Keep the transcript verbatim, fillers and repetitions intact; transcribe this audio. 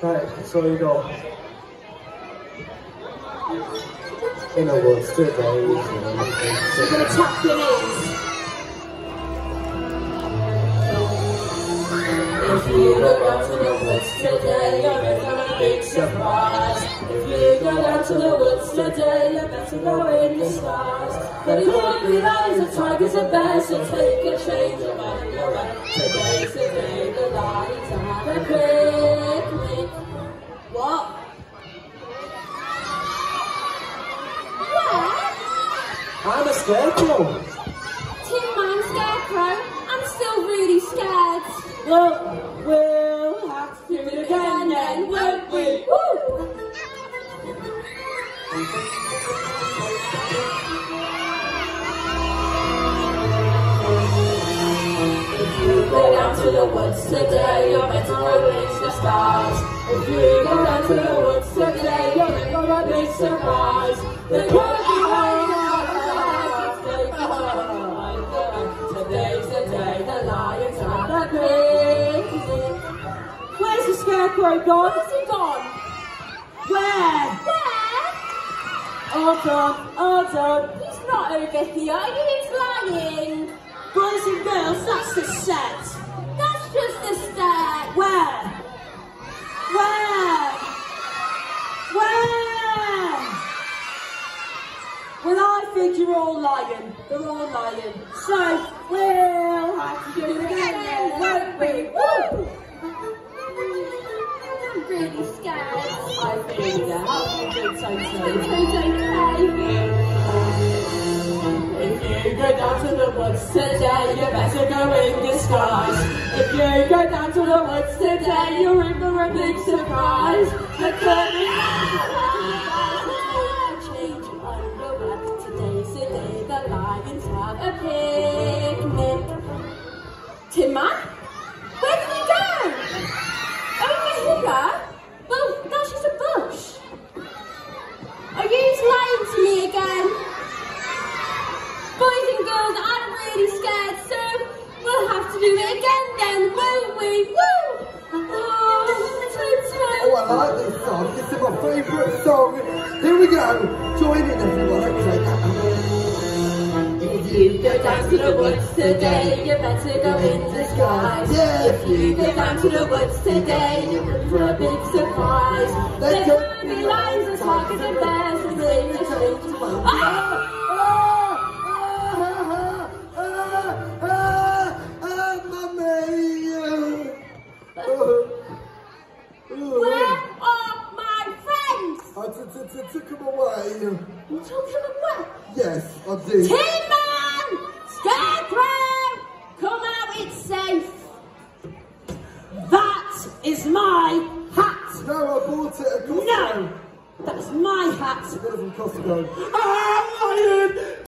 Right, so we go. In the woods today. You're going to tap your knees. If you go down to the woods today, you're in for a big surprise. If you go down to the woods today, you better go in disguise. There could be lions and tigers and bears, so take a change of mind. You're right. Today's the day the lions have a picnic. What? I'm a scarecrow. Tin Man Scarecrow, I'm still really scared. Well, we'll have to do it again then, won't we? Woo! If you go down to the woods today, you're meant to go reach the stars. If you go down to the woods today, you're in for a big surprise. The good Today's the day the lions have a picnic. Where's the scarecrow gone? Where's he gone? Where? Where? Hold on, hold on. He's not over here, he's lying. Boys and girls, that's the set. That's just a step. Where? Where? Where? Well, I think you're all lying. They're all lying. So, we'll have to do it again then, won't we? Woo! I'm really scared. I feel that. How do you think, Toto? It's okay. If you go down to the woods today, you better go in disguise. If you go down to the woods today, you're in for a big surprise. The curtain change your underwear. Today's the day the lions have a picnic. Tin Man? Where did he go? Over here? Well, that's just a bush. Are you lying to me again? Boys and girls, I'm really scared, so we'll have to do it again then, won't we? Woo! Oh, Toto. Oh, I like this song. This is my favourite song. Here we go. Join in, everyone. If you go down to the woods today, you better go in disguise. Yeah. If you go down to the woods today, you're in for a big surprise. There could be lions and tigers and bears and things to change. Ah! Where are my friends? I took him away. You took him away? Yes, I did. Tin Man! Scarecrow! Come out, it's safe. That is my hat. No, I bought it at Costco. No, that's my hat. I got it from Costco. Ah, lion!